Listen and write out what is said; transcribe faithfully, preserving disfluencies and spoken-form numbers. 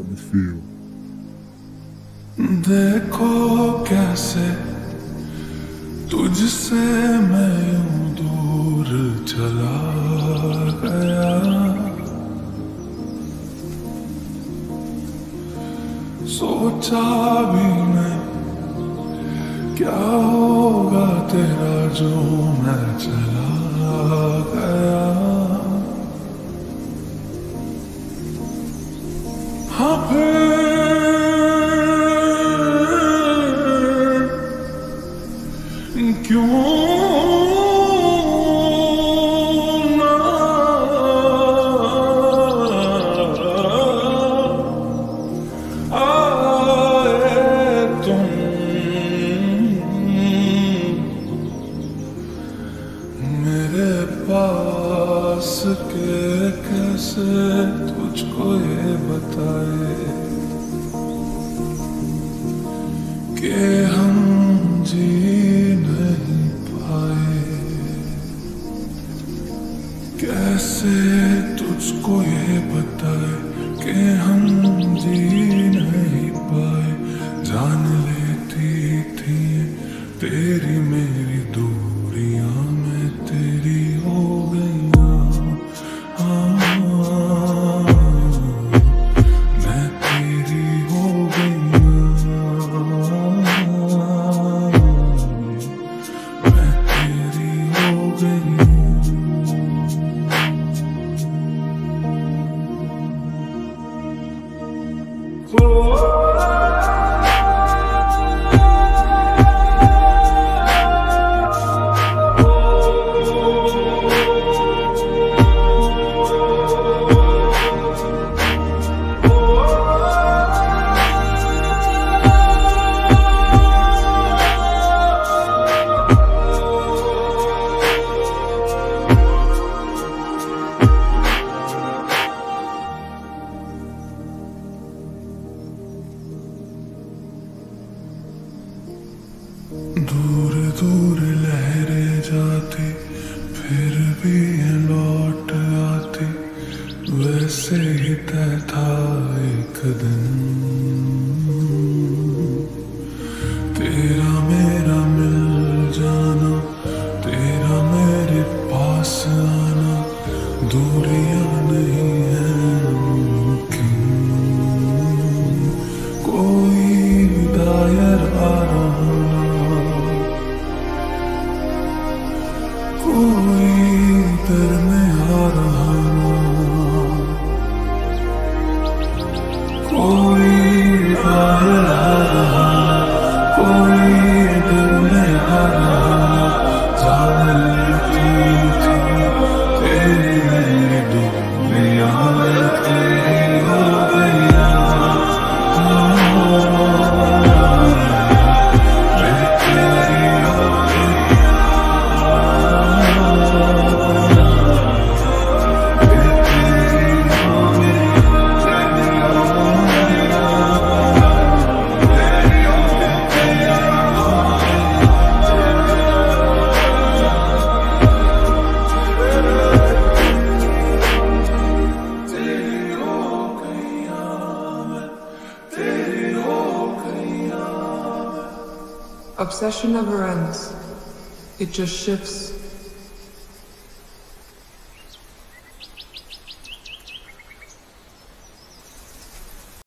me feel. देखो कैसे तुझसे मैं यूं दूर चला गया, सोचा भी मैं क्या होगा तेरा जो मैं चला गया। हाँ फिर क्यों ना आए तुम मेरे पास के, कैसे तुझको ये बताए कि हम जी नहीं पाए, कैसे तुझको ये बताए कि हम जी नहीं पाए। जान लेती थी तेरी मेरी दूरियां मैं तेरी हो गईया, हाँ मैं तेरी हो गईया, मैं तेरी हो गईया। दूर दूर लहरें जाती फिर भी लौट आती, वैसे ही तय था एक दिन तेरा मेरा मिल जाना, तेरा मेरे पास आना। दूरियां नहीं है मुमकिन, कोई दायर आ रहा, कोई दर में आ रहा, कोई बाहर आ रहा, कोई दर में आ रहा। जान लेती थी तेरी मेरी दूरियां मैं तेरी हो गईया, मैं तेरी हो गईया। Obsession never ends. It just shifts